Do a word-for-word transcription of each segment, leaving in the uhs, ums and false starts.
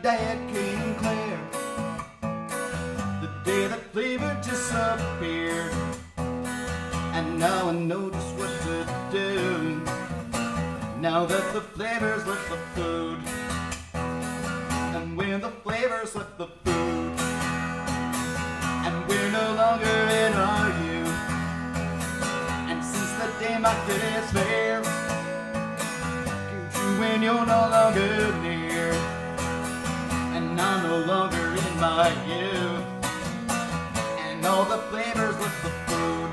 day it came clear, the day that flavor disappeared. And now I know just what to do, now that the flavors left the food. And when the flavors left the food, and we're no longer in our youth, and since the day my days fair came true when you're no longer near, and I'm no longer in my youth, and all the flavors left the food.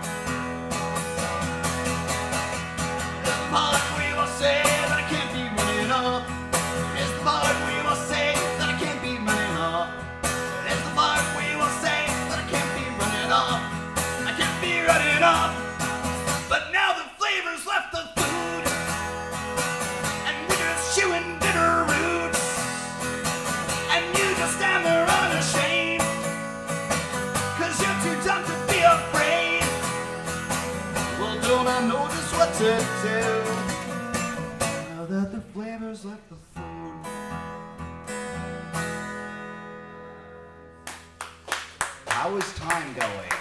The part we will say that I can't be running off is the part we will say that I can't be running off. It's the part we will say that I can't be running off. I can't be running off. But now the flavors left the food, and we're just chewing bitter roots, and you just stand there unashamed, cause you're too dumb to be afraid. Well, don't I know just what to do, now that the flavors left the food. How is time going?